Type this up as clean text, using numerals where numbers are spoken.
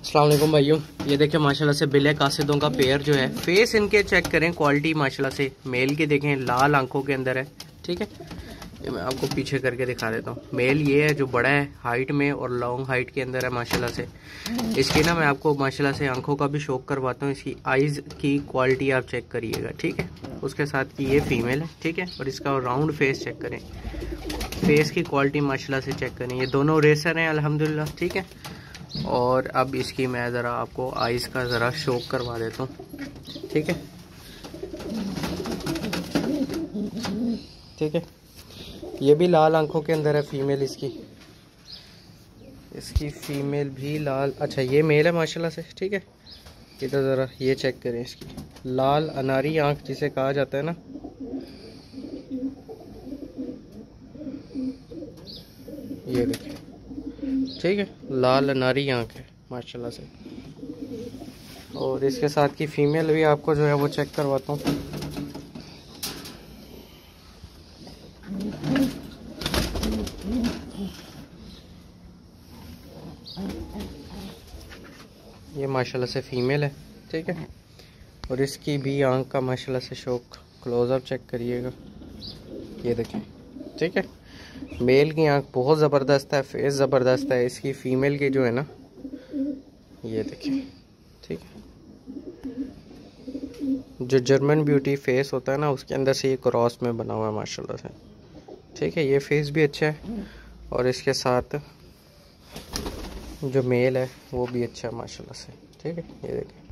अस्सलाम वालेकुम भाइयों, ये देखिए माशाल्लाह से बिले कासिदों का पेयर जो है, फेस इनके चेक करें, क्वालिटी माशाल्लाह से मेल के देखें, लाल आंखों के अंदर है। ठीक है, ये मैं आपको पीछे करके दिखा देता हूँ। मेल ये है जो बड़ा है हाइट में और लॉन्ग हाइट के अंदर है माशाल्लाह से। इसकी ना मैं आपको माशाल्लाह से आंखों का भी शौक करवाता हूँ। इसकी आइज़ की क्वालिटी आप चेक करिएगा। ठीक है, उसके साथ की ये फीमेल है। ठीक है, और इसका राउंड फेस चेक करें, फेस की क्वालिटी माशाल्लाह से चेक करें। ये दोनों रेसर हैं अल्हम्दुलिल्लाह। ठीक है, और अब इसकी मैं ज़रा आपको आइज़ का ज़रा शौक करवा देता हूँ। ठीक है, ठीक है, ये भी लाल आंखों के अंदर है फीमेल इसकी फीमेल भी लाल। अच्छा, ये मेल है माशाल्लाह से। ठीक है, इधर ज़रा ये चेक करें, इसकी लाल अनारी आंख जिसे कहा जाता है ना, ये देखिए। ठीक है, लाल अनारी आंख है माशाल्लाह से। और इसके साथ की फीमेल भी आपको जो है वो चेक करवाता हूँ। ये माशाल्लाह से फीमेल है। ठीक है, और इसकी भी आंख का माशाल्लाह से शौक, क्लोजअप चेक करिएगा, ये देखें। ठीक है, मेल की आंख बहुत ज़बरदस्त है, फेस ज़बरदस्त है। इसकी फीमेल की जो है ना, ये देखें। ठीक है, जो जर्मन ब्यूटी फेस होता है ना, उसके अंदर से ये क्रॉस में बना हुआ है माशाल्लाह से। ठीक है, ये फेस भी अच्छा है और इसके साथ जो मेल है वो भी अच्छा है माशाल्लाह से। ठीक है, ये देखें।